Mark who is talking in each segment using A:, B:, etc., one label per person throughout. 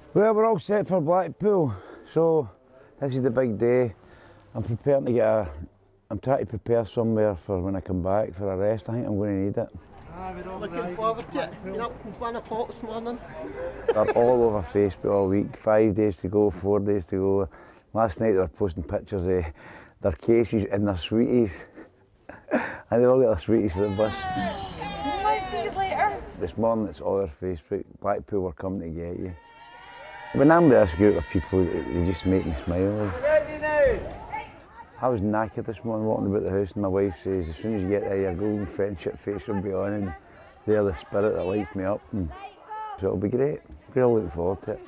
A: Well, we're all set for Blackpool, so this is the big day. I'm preparing to I'm trying to prepare somewhere for when I come back for a rest. I think I'm going to need it.
B: Looking forward to it. You're up from 1 o'clock this morning.
A: They're all over Facebook all week. 5 days to go, 4 days to go. Last night they were posting pictures of their cases and their sweeties. And they all got their sweeties for the bus.
C: I'll see you later.
A: This morning it's all over Facebook. Blackpool were coming to get you. When I'm with this group of people, they just make me smile.
D: Ready now?
A: I was knackered this morning walking about the house and my wife says, as soon as you get there, your golden friendship face will be on and they're the spirit that lights me up. And so it'll be great. Really looking forward to it.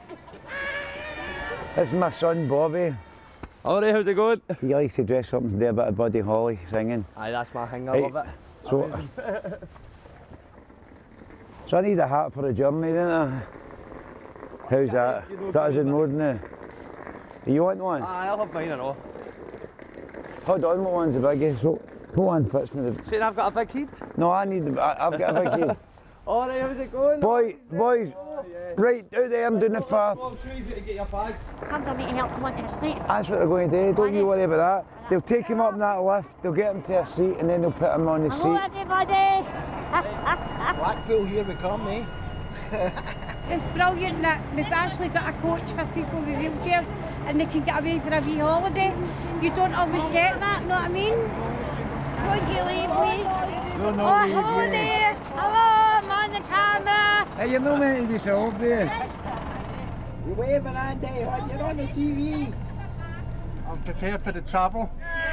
A: This is my son Bobby.
D: Alright, how's it going?
A: He likes to dress up and do a bit of Buddy Holly singing.
D: Aye, that's my thing, I love it.
A: So I need a hat for a journey, don't I? How's that? That is in road now. You want one?
D: Aye, I'll have mine and all.
A: Hold on, what one's the biggest? So, who one fits me?
D: Saying I've got a big head?
A: No, I've got a big head.
D: Alright, how's it going?
A: Boys, right out there, I'm doing the far.
D: Well, show you where to get your bags.
E: I'm going to help them on this night.
A: That's what they're going to do, don't you worry about that. They'll take him up in that lift, they'll get him to a seat and then they'll put him on the
E: Hello
A: seat.
E: everybody!
B: Blackpool, here we come, eh?
F: It's brilliant that we've actually got a coach for people with wheelchairs and they can get away for a wee holiday. You don't always get that, know what I mean? Won't you leave me?
A: No,
F: Hello there! Hello, I'm on the camera!
A: Hey, you're not meant to be so obvious.
B: You're waving, Andy, you're on the TV. I'm prepared for the travel.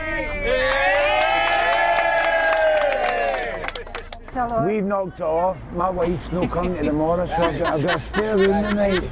A: We've knocked it off. My wife's not coming to tomorrow, so I've got a spare room tonight.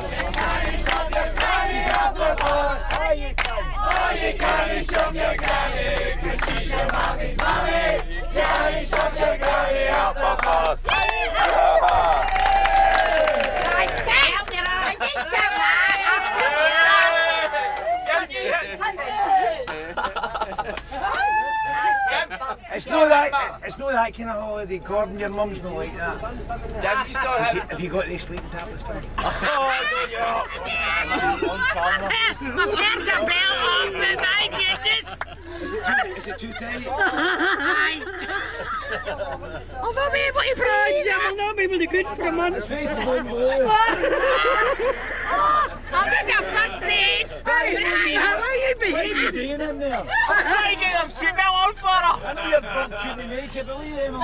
A: It's not that kind of holiday, Gordon. Your mum's not like that. Have you got these sleeping tablets for me?
E: I've heard the bell off, but my goodness!
A: Is it too tight?
E: I'll not be able to breathe! I'll not be able to good for a month.
A: The face is going blue.
E: I'll take a first aid! How are you
A: What are you doing in there?
D: I'm trying to get them seatbelt on for her!
A: I know your bum couldn't make it, believe him,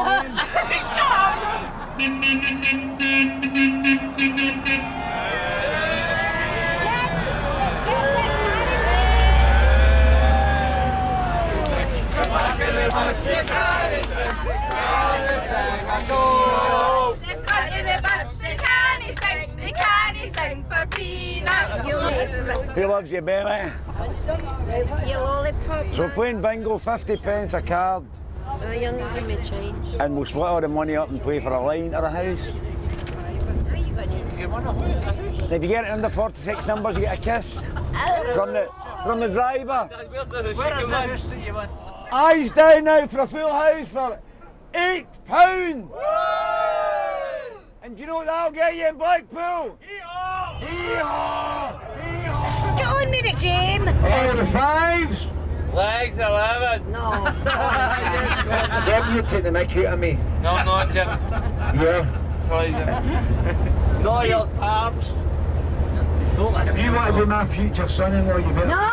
A: Who loves you, Benny?
E: Your lollipop.
A: So we're playing bingo, 50 pence a card.
E: Oh, you'll need to give me change.
A: And we'll split all the money up and play for a line or a house.
E: How are you going to
A: And if you get it under 46 numbers, you get a kiss from the driver.
D: Where's the house that you want?
A: Eyes down now for a full house for £8. And do you know what that'll get you in Blackpool? Hee-haw!
E: Get on with the game!
A: All the fives!
D: Legs 11.
E: No,
A: Kevin, you take the mic out of me.
D: No, I'm not, Jim.
A: Yeah.
D: Sorry, Jim.
A: No, you're parts. If you want to be my future son-in-law, you better.
E: No!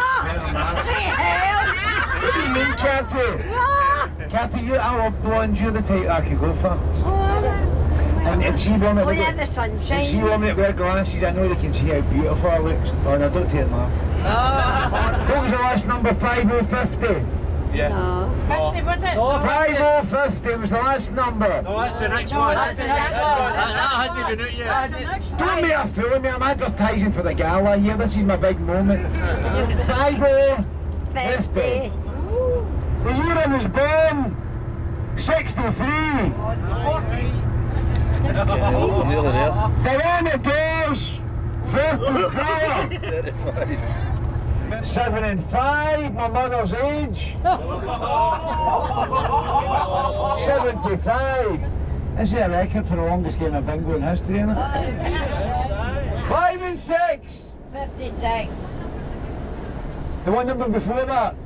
A: What do you mean, Kathy? Kathy, I'll blonde you the type I could go for. And see women
E: Oh yeah, the sunshine.
A: see women that wear glasses, I know they can see how beautiful I look. Oh no, don't take them off. What was the last number? 5050?
D: Yeah.
E: No. 50 was it?
A: No, 5050 was the last number.
D: No, that's the next one. That's the next one. That hasn't been out yet.
A: Don't make a fool of me, I'm advertising for the gala here. This is my big moment. 5050. The year I was born, 63.
D: 40.
A: Diana Doors, 35. 7 and 5, my mother's age. 75. This is a record for the longest game of bingo in history, isn't it? 5
B: 56.
F: 56.
B: The one number before that.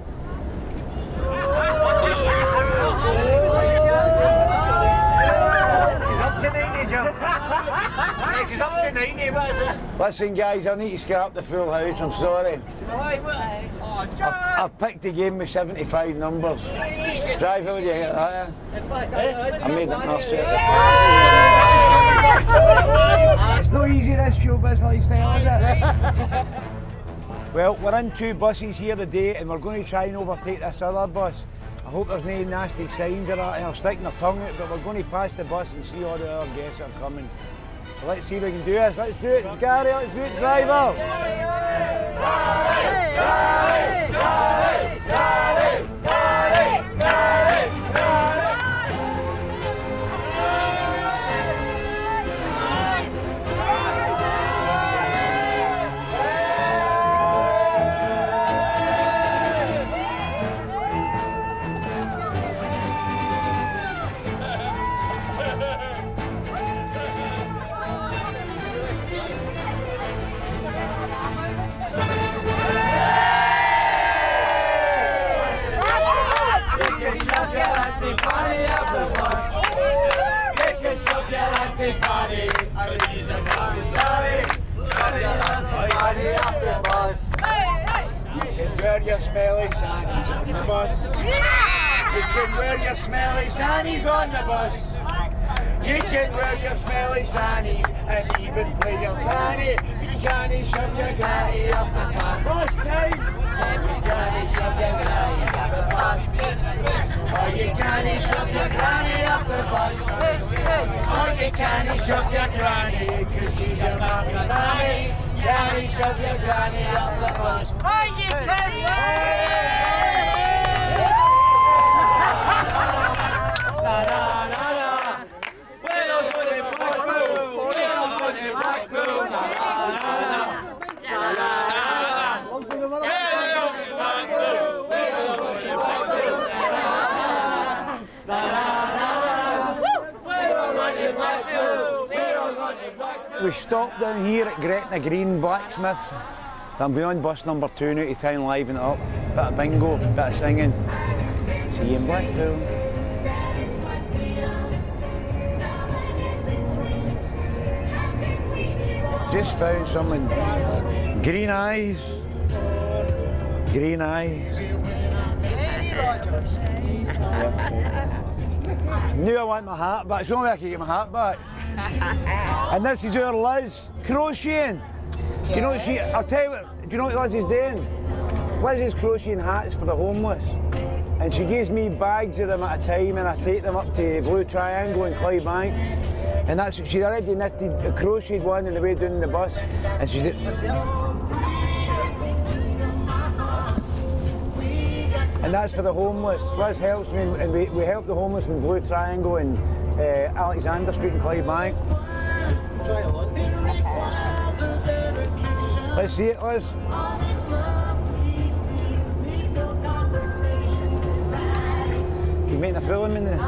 D: Up to 90, Joe. He's up to 90, what is it?
A: Listen, guys, I need to scrap the full house. I'm sorry.
D: Why, what? Oh, John!
A: I've picked a game with 75 numbers. Drive, how would you get that? I made it myself.
B: It's no easy, this showbiz lifestyle, is it? Well, we're in 2 buses here today and we're going to try and overtake this other bus. I hope there's no nasty signs or that, and they're sticking their tongue out, but we're going to pass the bus and see all the other guests that are coming. So let's see if we can do this. Let's do it, Gary, let's do it, driver! Wear your smelly sannies on the bus. You can wear your smelly sannies on the bus. You can wear your smelly sannies and even play your tanny. You can't shove your granny off the bus. Bus time! You can't shove your granny off the bus. Or you can't shove your granny off the bus. Or you can't shove your granny because she's your mommy nanny. You can't shove your granny off the bus. Or you can We stopped down here at Gretna Green Blacksmiths. I'm beyond bus number 2 now to try and liven it up. Bit of bingo, bit of singing. See you in Blackpool. Just found someone. Green eyes. Green eyes. Knew I want my hat back. It's the only way I can get my hat back. And this is our Liz, crocheting. Do you know what I'll tell you what, do you know what Liz is doing? Liz is crocheting hats for the homeless. And she gives me bags of them at a time and I take them up to Blue Triangle in Clydebank. And that's, she's already knitted, crocheted one on the way down the bus. And she's and that's for the homeless. Liz helps me, and we help the homeless in Blue Triangle and Alexander Street in Clydebank. Let's see it, Liz. You're making a fool of me now.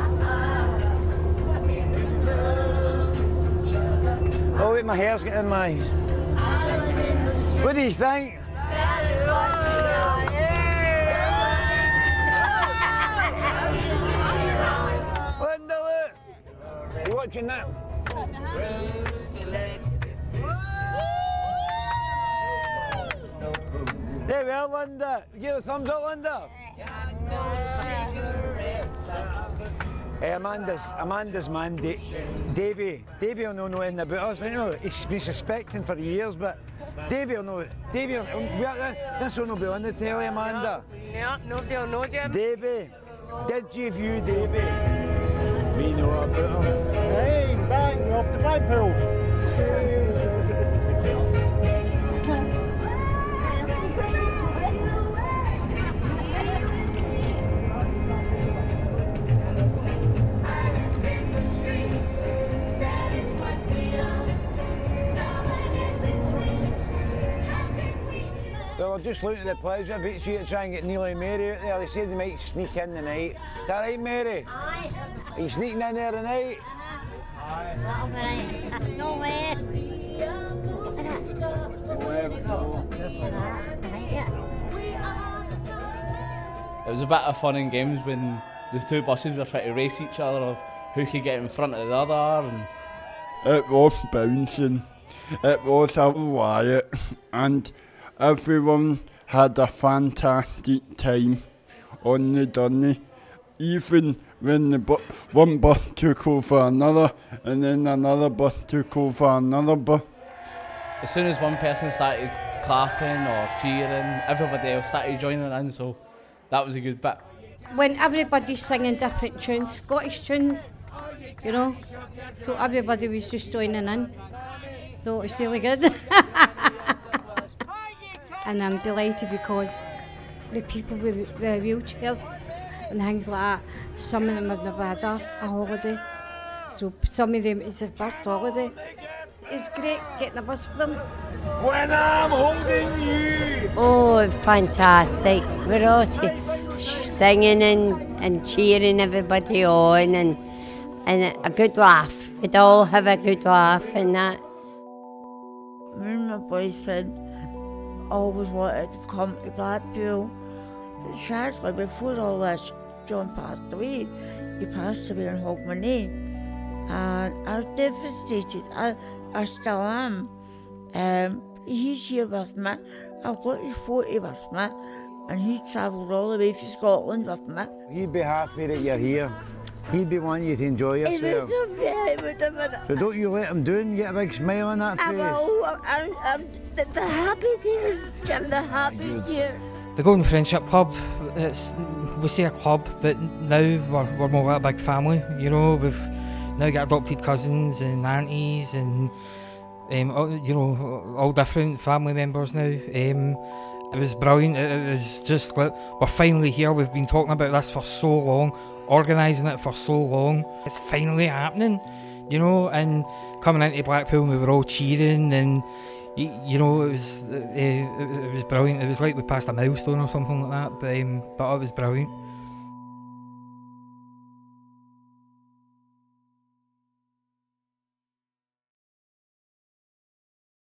B: Oh wait, my hair's getting in my... What do you think? Linda, look! You watching that? There we are, Linda. Give a thumbs up, Linda. Hey, Amanda's man, Davey will know anything about us. You know, he's been suspecting for years, but Davey will know. Davey, this will not be on the telly, Amanda.
E: Yeah, nobody will know, Jim.
A: Davey, did you view Davey? We know about him.
B: Hey, bang, off the Blackpool. Well, I'm just looking at the pleasure beach here to try and get Neil and Mary out there. They said they might sneak in tonight. Is that right, Mary?
F: Aye.
A: Are you sneaking in there tonight?
F: Aye. No way.
D: was a bit of fun and games when the two buses were trying to race each other of who could get in front of the other. And
G: it was bouncing, it was a riot, and everyone had a fantastic time on the journey, even when one bus took over another, and then another bus took over another bus.
D: As soon as one person started clapping or cheering, everybody else started joining in, so that was a good bit.
F: When everybody's singing different tunes, Scottish tunes, you know, so everybody was just joining in, so it's really good. And I'm delighted because the people with the wheelchairs and things like that, some of them have never had a holiday, so some of them it's their first holiday. It's great getting a bus for them.
B: When I'm holding you.
H: Oh, fantastic. We're all singing and cheering everybody on and a good laugh. We'd all have a good laugh and that.
I: Me and my boyfriend always wanted to come to Blackpool. But sadly, before all this, John passed away. He passed away in Hogmanay. And I was devastated. I still am. He's here with me. I've got his photo with me, and he's travelled all the way from Scotland with me.
A: He'd be happy that you're here. He'd be wanting you to enjoy yourself. So don't you let him down. Get a big smile on that face.
I: The happy tears, Jim. The happy tears.
J: The Golden Friendship Club, we say a club, but now we're more like a big family, you know. We've now got adopted cousins and aunties and, you know, all different family members now. It was brilliant. It was just like, we're finally here. We've been talking about this for so long, organising it for so long. It's finally happening, you know, and coming into Blackpool we were all cheering and, you know, it was brilliant. It was like we passed a milestone or something like that, but it was brilliant.